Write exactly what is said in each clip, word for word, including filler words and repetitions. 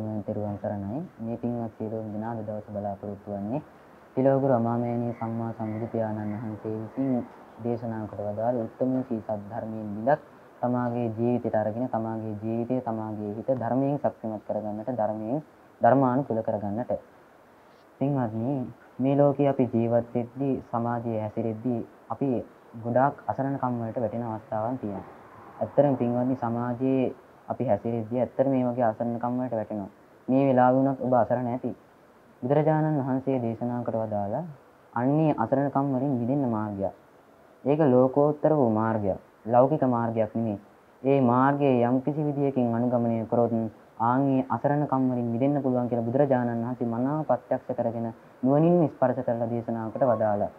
වෙනුවෙන් තෙරුවන් සරණයි. මේ පින්වත් සියලුම දෙනා අද දවසේ බලාපොරොත්තු වෙන්නේ තිලෝගුරු අමාමෑණී සම්මා සම්බුදු පියාණන් වහන්සේ විසින් දේශනා කොට වදාළ උත්තම සී සත් ධර්මයෙන් බිඳක් තමාගේ ජීවිතයට අරගෙන තමාගේ ජීවිතය තමාගේ හිත ධර්මයෙන් ශක්තිමත් කරගන්නට ධර්මයෙන් ධර්මානුකූල කරගන්නට. පින්වත්නි, මේ ලෝකේ අපි ජීවත් වෙද්දී සමාජයේ හැසිරෙද්දී අපි ගොඩාක් අසරණකම් වලට වැටෙන අවස්ථාවන් තියෙනවා. ඇත්තටම පින්වත්නි, සමාජයේ අපි හැසිරෙද්දී ඇත්තට මේ වගේ අසරණකම් වලට වැටෙනවා. මේ වෙලාවේ වුණත් ඔබ අසරණ නැති. බුදුරජාණන් වහන්සේ දේශනා කොට වදාලා අන්නේ අසරණකම් වලින් මිදෙන්න මාර්ගයක්. ඒක ලෝකෝත්තර වූ මාර්ගයක්. ලෞකික මාර්ගයක් නෙමෙයි. ඒ මාර්ගයේ යම් කිසි විදියකින් අනුගමනය කරොත් ආන්ගේ අසරණකම් වලින් මිදෙන්න පුළුවන් කියලා බුදුරජාණන් වහන්සේ මනාව ප්‍රත්‍යක්ෂ කරගෙන නුවණින් ස්පර්ශ කරලා දේශනා කොට වදාලා.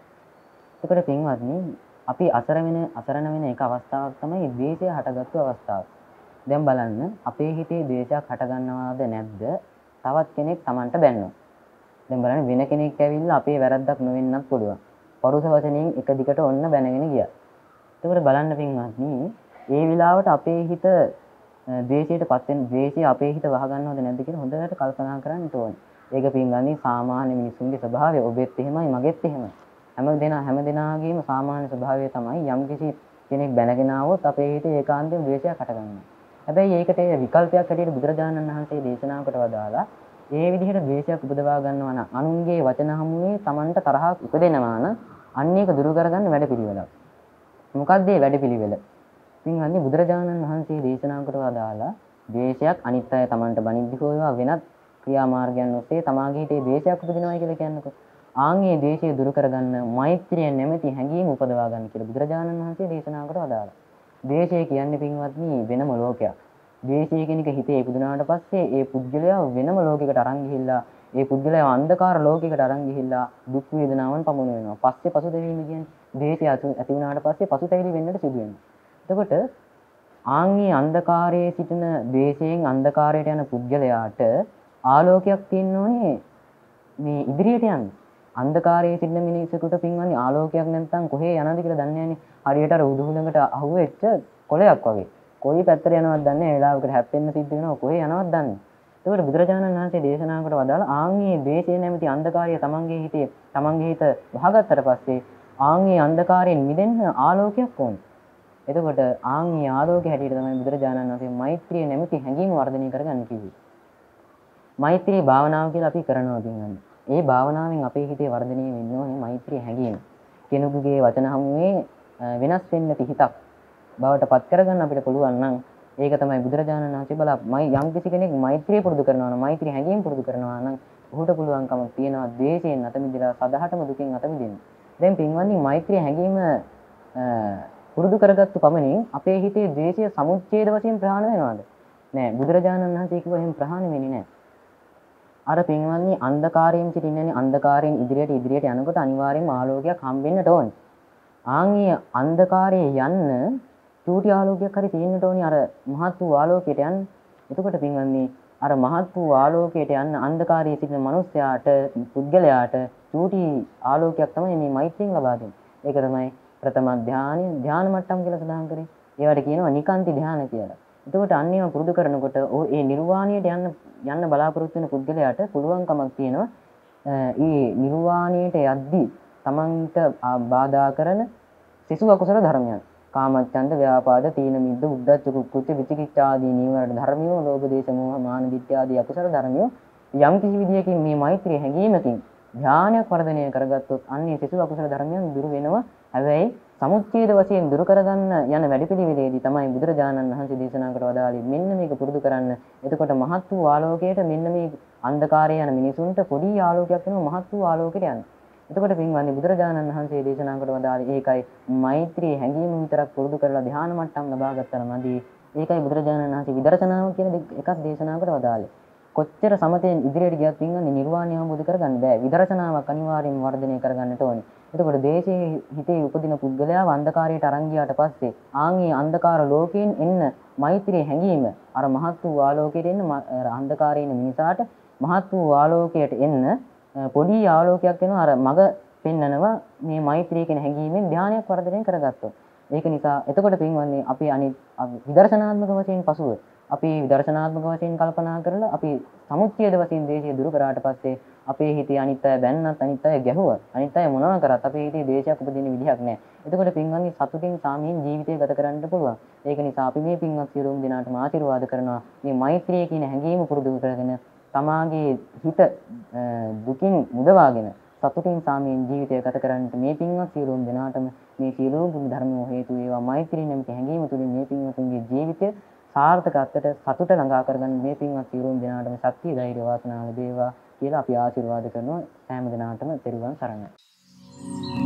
ඒකට පින්වත්නි, අපි අසරණ වෙන අසරණ වෙන එක අවස්ථාවක් තමයි ද්වේෂය හටගත්තු අවස්ථාව. දැන් බලන්න, අපේ හිතේ ද්වේෂයක් හටගන්නවද නැද්ද? තවත් කෙනෙක් Tamanට බැන්නොත්. දැන් බලන්න, වෙන කෙනෙක් ඇවිල්ලා අපේ වැරද්දක් නොවෙන්නත් පුළුවන්. පරුස වචනෙන් එක දිගට ඔන්න බැනගෙන ගියා. ඒකට බලන්න පින්වත්නි, ඒ විලාවට අපේ හිත ද්වේෂයටපත් වෙන ද්වේෂය අපේ හිත වහගන්නවද නැද්ද කියලා හොඳට කල්පනා කරන්න ඕනේ. ඒක පින්වත්නි සාමාන්‍ය මිනිසුන්ගේ ස්වභාවය. ඔබෙත් එහෙමයි, මගෙත් එහෙමයි. හැම දෙනා හැම දෙනාගේම සාමාන්‍ය ස්වභාවය තමයි යම්කිසි කෙනෙක් බැනගෙන ආවොත් අපේ හිතේ ඒකාන්තයෙන් ද්වේෂයක් හටගන්නවා. හැබැයි ඒකට විකල්පයක් හැටියට බුදුරජාණන් වහන්සේ දේශනා කොට වදාලා ඒ විදිහට ද්වේෂයක් උපදවා ගන්නවා නම් අනුන්ගේ වචන හමුවේ Tamanට තරහක් උපදිනවා නම් අන්න ඒක දුරු කරගන්න වැඩපිළිවෙලක්. මොකක්ද මේ වැඩපිළිවෙල? පින්වත්නි, බුදුරජාණන් වහන්සේ දේශනා කොට වදාලා ද්වේෂයක් අනිත් අය Tamanට බනිද්දි හොයවා වෙනත් ක්‍රියාමාර්ගයන් ඔස්සේ තමාගේ හිතේ ද්වේෂයක් උපදිනවා කියලා කියන්නකො. ආන්ගේ ද්වේෂය දුරු කරගන්න මෛත්‍රිය නැමැති හැඟීම උපදවා ගන්න කියලා බුදුරජාණන් වහන්සේ දේශනා කොට වදාලා. ද්වේෂය කියන්නේ පින්වත්නි වෙනම ලෝකයක්. ද්වේෂය කියන එක හිතේ ඉපදුනාට පස්සේ ඒ පුද්ගලයා වෙනම ලෝකයකට අරන් ගිහිල්ලා ඒ පුද්ගලයා අන්ධකාර ලෝකයකට අරන් ගිහිල්ලා දුක් වේදනාවන් පමුණු වෙනවා. පස්සේ පසුතැවීම කියන්නේ ද්වේෂය ඇති වුණාට පස්සේ පසුතැවිලි වෙන්නට සිදු වෙනවා. එතකොට ආන්ගේ අන්ධකාරයේ සිටින ද්වේෂයෙන් අන්ධකාරයට යන පුද්ගලයාට ආලෝකයක් තියෙන්න ඕනේ මේ ඉදිරියට යන්න. අන්ධකාරයේ සිටින මිනිසෙකුට පින්වත්නි ආලෝකයක් නැත්නම් කොහේ යනවද කියලා දන්නේ නැහනේ. හරියට අර උදුහුලඟට අහුවෙච්ච කොළයක් වගේ. කොයි පැත්තට යනවද දන්නේ නැහැ. වෙලාවකට හැප්පෙන්න සිද්ධ වෙනවා. කොහේ යනවද දන්නේ. ඒකට බුදුරජාණන් වහන්සේ දේශනා කොට වදාලා ආන්ගේ ද්වේෂය නැමැති අන්ධකාරය තමන්ගේ හිතේ තමන්ගේ හිත වහගත්තට පස්සේ ආන්ගේ අන්ධකාරයෙන් මිදෙන්න ආලෝකයක් ඕනේ. එතකොට ආන්ගේ ආලෝකය හැටියට තමයි බුදුරජාණන් වහන්සේ මෛත්‍රිය නැමැති හැඟීම වර්ධනය කරගන්න කිව්වේ. මෛත්‍රී භාවනාව කියලා අපි කරනවා පින්වත්නි. ඒ භාවනාවෙන් අපේ හිතේ වර්ධනය වෙන්න ඕනේ මෛත්‍රී හැඟීම. කෙනෙකුගේ වචන හමුවේ වෙනස් වෙන්න හිතක් බවට පත් කරගන්න අපිට පුළුවන් නම් ඒක තමයි බුදුරජාණන් වහන්සේ බලා යම් කිසි කෙනෙක් මෛත්‍රිය පුරුදු කරනවා නම් මෛත්‍රී හැඟීම පුරුදු කරනවා නම් ඔහුට පුළුවන්කම තියෙනවා ද්වේෂයෙන් අත මිදලා සදහටම දුකින් අත මිදෙන්න. දැන් පින්වත්නි, මෛත්‍රී හැඟීම පුරුදු කරගත්තු පමණින් අපේ හිතේ ද්වේෂය සමුච්ඡේද වශයෙන් ප්‍රහාණය වෙනවද? නෑ. බුදුරජාණන් වහන්සේ කිව්වා එහෙම ප්‍රහාණය වෙන්නේ නෑ. අර පින්වත්නි, අන්ධකාරයෙන් සිටින්නනේ අන්ධකාරයෙන් ඉදිරියට ඉදිරියට යනකොට අනිවාර්යයෙන්ම ආලෝකයක් හම්බෙන්නට ඕනේ. ආන්ගේ අන්ධකාරයේ යන්න චූටි ආලෝකයක් හරි තියෙන්නට ඕනේ අර මහත් වූ ආලෝකයට යන්න. එතකොට පින්වත්නි, අර මහත් වූ ආලෝකයට යන්න අන්ධකාරයේ සිටින මිනිස්යාට පුද්ගලයාට චූටි ආලෝකයක් තමයි මේ මෛත්‍රියෙන් ලබා දෙන්නේ. ඒක තමයි ප්‍රථම ධානය ධාන මට්ටම් කියලා සඳහන් කරේ. ඒවට කියනවා නිකාන්ති ධාන කියලා. එතකොට අන්න ඒවා පුරුදු කරනකොට ඔය ඒ නිර්වාණයට යන්න යන්න බලාපොරොත්තු වෙන පුද්ගලයාට පුළුවන්කමක් තියෙනවා ඒ නිර්වාණයට යද්දී තමන්ට බාධා කරන සිසු අකුසල ධර්මයන් කාමච්ඡන්ද, ව්‍යාපාද, තීන මිද්ද, උද්ධච්ච, කුක්කුච්ච, විචිකිච්ඡා ආදී නීවරණ ධර්මියෝ, ලෝභ, දේශ, මෝහ, මාන, දිට්ඨි ආදී අකුසල ධර්මියෝ යම් කිසි විදියකින් මේ මෛත්‍රී හැඟීමකින් ධානයක් වර්ධනය කරගත්තොත් අන්නේ සිසු අකුසල ධර්මයන් දුරු වෙනවා. හැබැයි සමුච්ඡේද වශයෙන් දුරු කරගන්න යන වැඩපිළිවෙලේදී තමයි බුදුරජාණන් වහන්සේ දේශනා කොට වදාළේ මෙන්න මේක පුරුදු කරන්න. එතකොට මහත් වූ ආලෝකයට මෙන්න මේ අන්ධකාරයේ යන මිනිසුන්ට පොඩි ආලෝකයක් වෙනවා මහත් වූ ආලෝකයට යන. එතකොට පින්වත්නි, බුදුරජාණන් වහන්සේ දේශනා කොට වදාළේ ඒකයි මෛත්‍රී හැඟීම විතරක් පුරුදු කරලා ධ්‍යාන මට්ටම් ලබා ගත්තනමදී ඒකයි බුදුරජාණන් වහන්සේ විදර්ශනාව කියන එකක් දේශනා කොට වදාළේ. කොච්චර සමතෙන් ඉදිරියට ගියත් පින්වත්නි නිර්වාණය අවබෝධ කරගන්න බෑ. විදර්ශනාවක් අනිවාර්යයෙන්ම වර්ධනය කරගන්නට ඕනේ. එතකොට දේශයේ හිතේ උපදින පුද්ගලයා අන්ධකාරයට අරන් ගියාට පස්සේ ආන්ගේ අන්ධකාර ලෝකයෙන් එන්න මෛත්‍රී හැඟීම අර මහත් වූ ආලෝකයට එන්න අන්ධකාරයේ ඉන්න මිනිසාට මහත් වූ ආලෝකයට එන්න පොඩි ආලෝකයක් වෙනවා අර මග පෙන්නනවා මේ මෛත්‍රී කියන හැඟීමෙන් ධානයක් වර්ධනය කරගත්තොත්. ඒක නිසා එතකොට පින්වත්නි අපි අනිත් විදර්ශනාත්මක වශයෙන් පසුව අපි දර්ශනාත්මක වශයෙන් කල්පනා කරලා අපි සමුච්ඡේද වශයෙන් දේශය දුරු කරාට පස්සේ අපේ හිතේ අනිත් අය බැන්නත් අනිත් අය ගැහුවත් අනිත් අය මොනවා කරත් අපේ හිතේ දේශයක් උපදින විදිහක් නැහැ. එතකොට පින්වන්දි සතුටින් සාමයෙන් ජීවිතය ගත කරන්න පුළුවන්. ඒක නිසා අපි මේ පින්වත් සියලුම දෙනාටම ආශිර්වාද කරනවා. මේ මෛත්‍රිය කියන හැඟීම පුරුදු කරගෙන තමාගේ හිත දුකින් මුදවාගෙන සතුටින් සාමයෙන් ජීවිතය ගත කරන්නට මේ පින්වත් සියලුම දෙනාටම මේ සියලුම ගුණ ධර්ම හේතු වේවා. මෛත්‍රිය නැමැති හැඟීම තුළින් මේ පින්වතුන්ගේ ජීවිතය සාර්ථකත්වයට සතුට ළඟා කරගන්න මේ පින්වත් සියලුම දෙනාටම ශක්තිය ධෛර්ය වාසනාව ලැබේවා කියලා අපි ආශිර්වාද කරනවා. සෑම දිනාටම තෙරුවන් සරණයි.